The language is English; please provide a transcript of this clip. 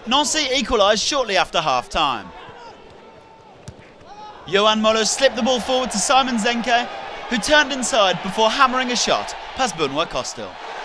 Nancy equalised shortly after half-time. Johan Moller slipped the ball forward to Simon Zenke, who turned inside before hammering a shot past Benoit Costil.